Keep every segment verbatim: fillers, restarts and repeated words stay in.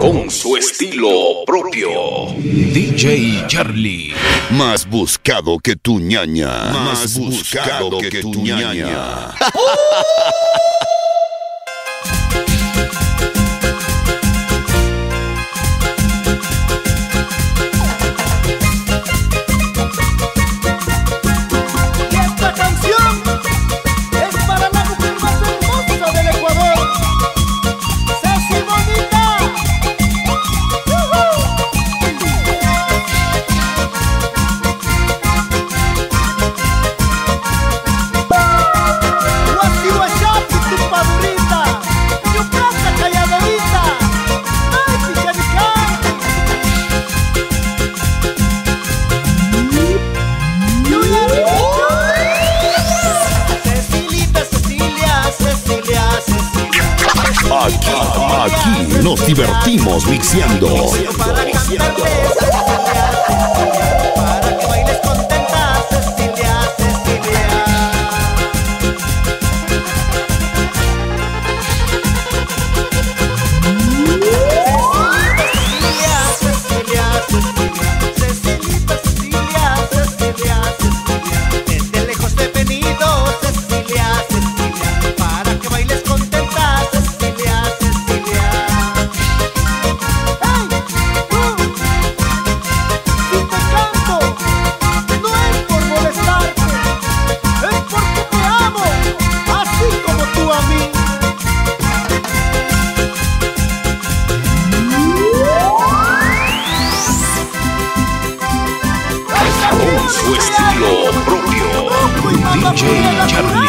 con su estilo propio. D J Charlie. Más buscado que tu ñaña. Más buscado que tu ñaña. Aquí nos divertimos mixeando. Para cantarte, para que bailes contenta, Cecilia, Cecilia. Cecilia, Cecilia, Cecilia, Cecilia, Cecilia, Cecilia. Desde lejos te he venido, Cecilia, Cecilia, para que bailes contenta, Cecilia, Cecilia. Su estilo propio. D J Charlie.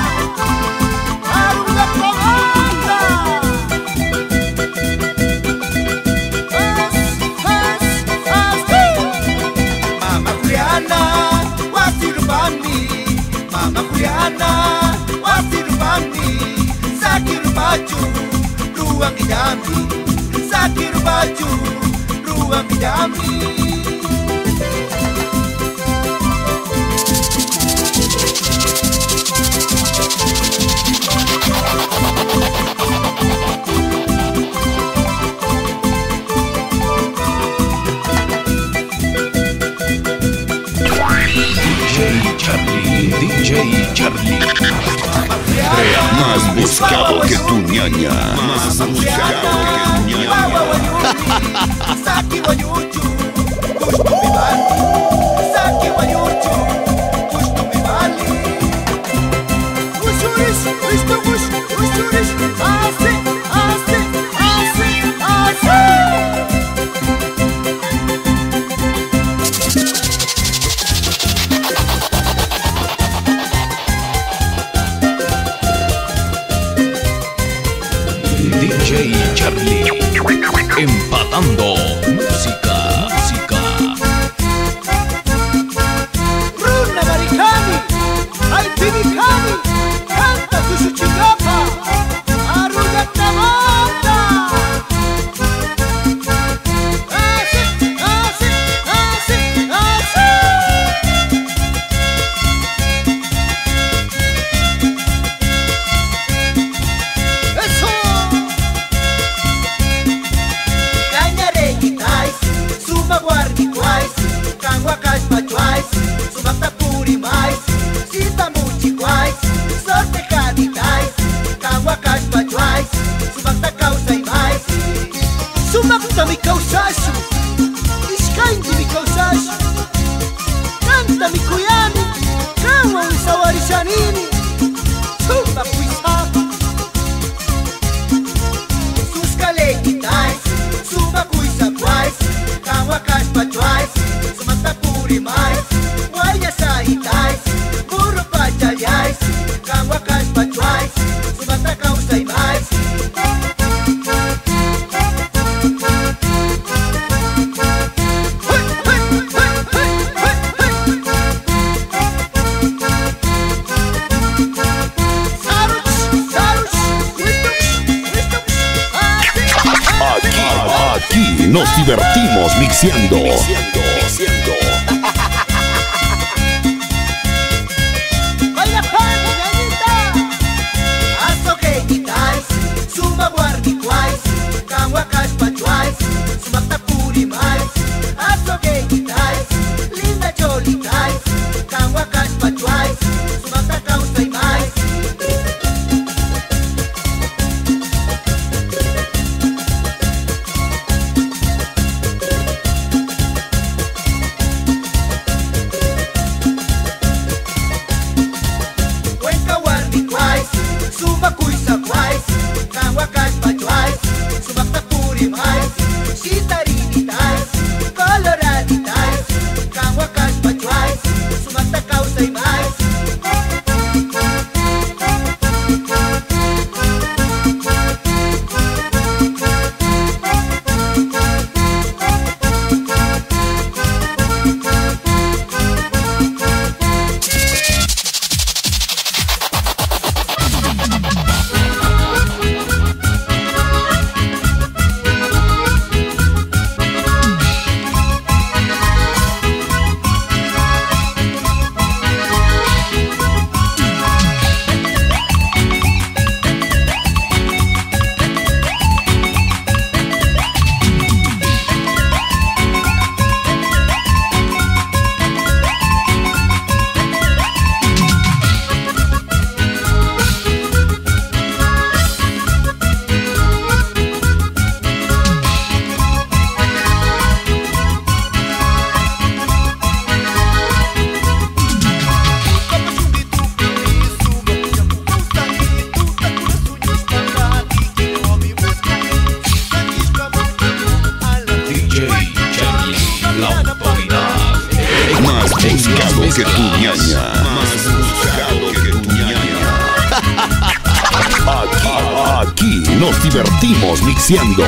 Mama Juliana, wasirubani. Mama Juliana, wasirubani. Sakir baju, ruang idami. Sakir baju, ruang idami. D J Charlie. Más buscado que tu ñaña. Más buscado que tu ñaña. Saki wayuchu, gusto mi bali. Saki wayuchu, gusto mi bali. Ushurish, gusto gush, ushurish. Así, así, así, así. D J Charlie, empatando música, música. Runa Maricani, ay Pinicani, canta tu suchigapa, arruga tamata. Así, así, así, así. Eso. Suma guardi quais, cangua caspa quais, suma tapuri mais, sita muchi quais, sorte caditais, cangua caspa quais, suma ta causa e mais, suma ta mi causacho, iscaindi mi causacho, canta mi cuyani, cangua mi sawarishanini, suma cuisapa, sus calequitais, suma cuisa quais. Kawa kaspa twice, sumata puri mais, waya saitais, puro pachayais, kawa kaspa twice, sumata kausay mais. Aquí nos divertimos mixeando. Mixeando, mixeando. Baila pana, ñañita. Aso que quitais, suma guardi quais, cangua caspa twice. la autoridad. Más buscado que tu ñaña. Más buscado que tu ñaña. Aquí, aquí nos divertimos mixeando.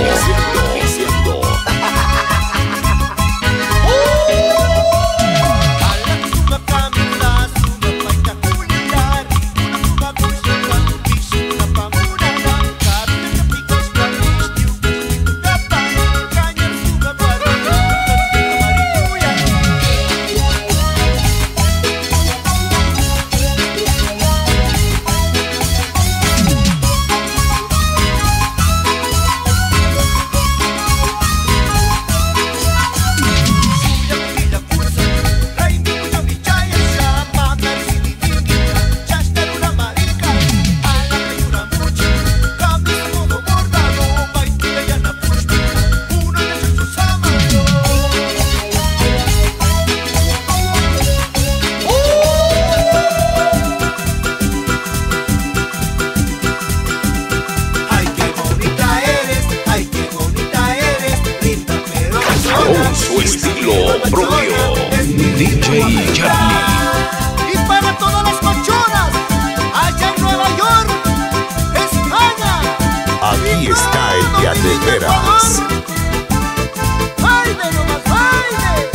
Su estilo propio, D J Charlie. Y para todas las machonas, allá en Nueva York, España. Aquí está el de a de veras. ¡Baile nomás, baile!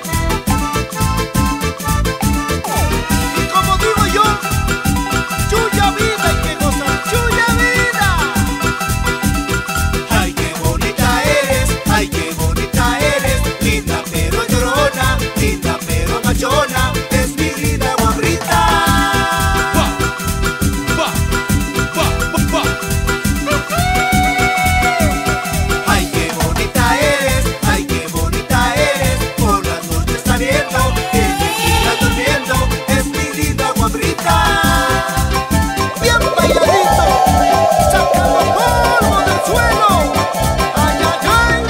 Y como digo yo, chulla vida hay que gozar, chulla vida. Ay, qué bonita eres, ay, qué bonita eres. Linda pero llorona, linda pero machona, es mi vida guabrita. Ay, qué bonita eres, ay, qué bonita eres. Por las noches saliendo, que te estás durmiendo, es mi vida guabrita. Bien bailadito, sacando polvo del suelo. Ay, ay, ay.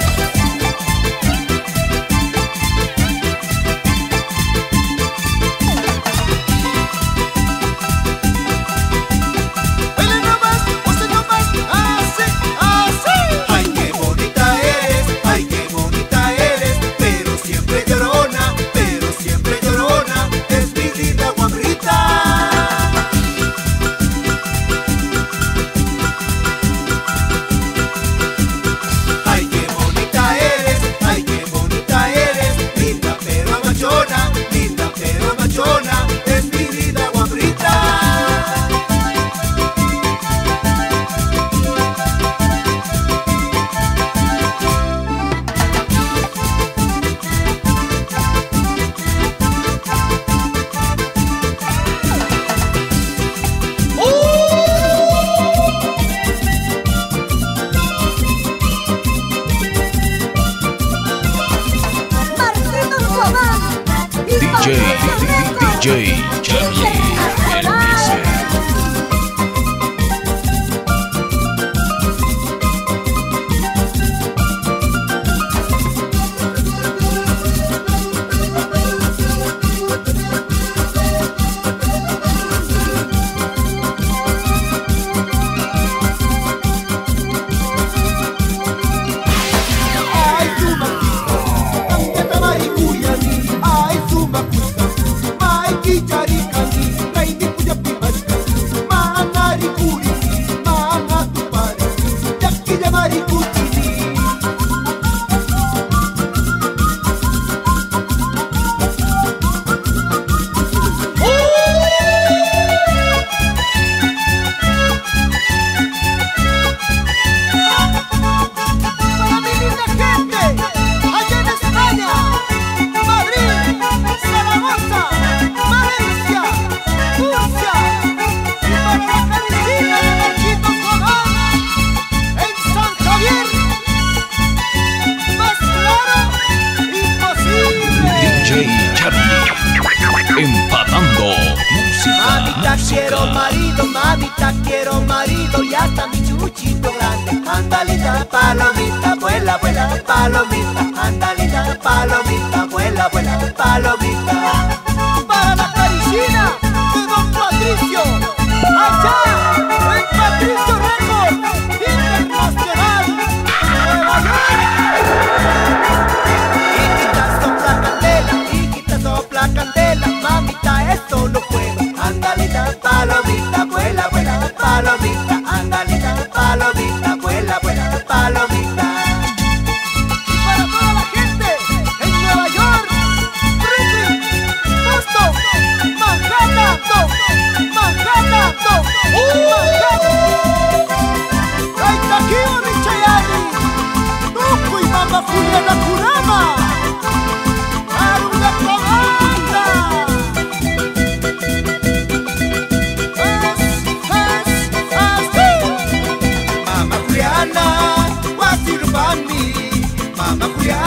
Baile nomás, pose nomás, así, así. Ay, qué bonita eres, ay, qué bonita eres. Pero siempre llorona, pero siempre llorona, es mi linda guabrita. Ay, qué bonita eres, ay, qué bonita eres. Linda pero machona, linda pero machona, es mi linda guabrita. D J, D J Charlie, el dice. Ay, tu maquita, amqueta maricuyani. Ay, tu maquita, maiki charicani. Traini puya pimachani, manaricuri, manatupari, yaquilla maricutini. Para mi linda gente, allá en España, Madrid, Zaragoza, Valencia, Murcia, y para la canicina de Marquitos Rodán, en San Javier, más claro, imposible. D J Charlie, empatando música. Mamita quiero azúcar. marido, mamita quiero marido, y hasta mi chuchito grande. Anda linda palomita, vuela, vuela, palomita. Anda linda palomita, vuela, vuela, palomita. Para la caricina de Don Patricio, allá en Patricio Records Internacional, Nueva York. Y quita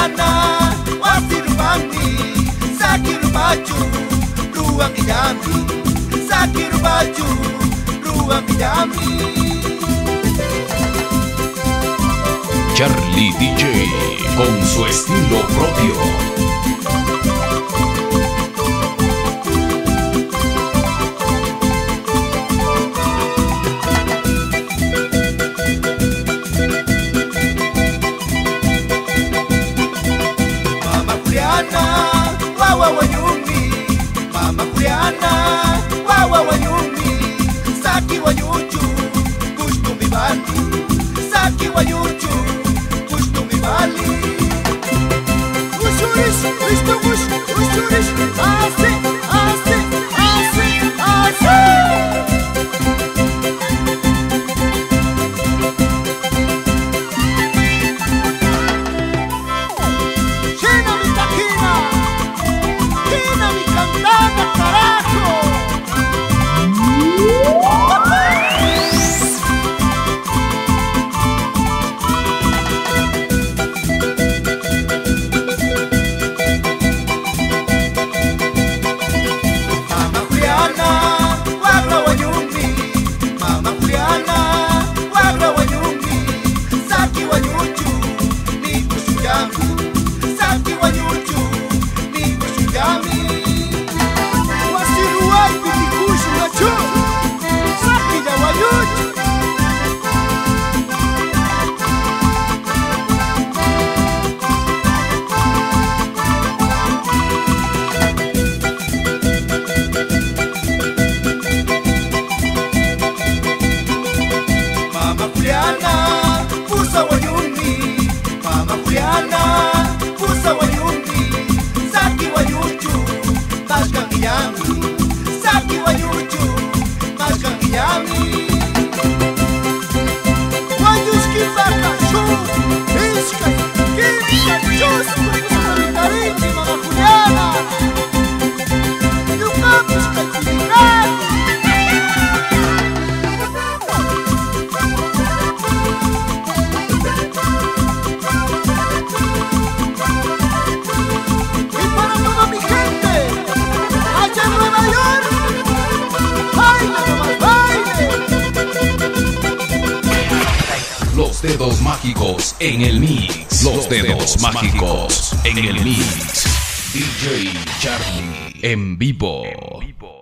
Mariana, wasirubani, sakirubaju, ruang kijami, sakirubaju, ruang kijami. Charlie D J con su estilo propio. Mama Juliana, wawa wanyumi, Mama Juliana, wawa wanyumi, saki wanyuchu, gusto mi bali, saki wanyuchu, gusto mi bali. Ushurish, gusto gusto, ushurish, ase, ase, ase, ase. Llena mi tajina, llena mi cantata, carajo. Mama Juliana, wabra wanyumi, Mama Juliana, wabra wanyumi, saki wanyuchu, ni kushujami, saki wanyuchu, ni kushujami. Wasiruai bibikushu na chu, saki na wanyuchu. Mama Juliana, pusa wanyumi, Mama Juliana, pusa wanyumi, saki wanyuchu, mashkangiyami, saki wanyuchu, mashkangiyami. Wanyushki baka shu, ishkai, kimika chus, kustaritarichi, Mama Juliana. Yukapushka chirikari. Y para toda mi gente, allá en Nueva York, baile nomás, baile. Los dedos mágicos en el mix. Los dedos mágicos en el mix. D J Charlie en vivo.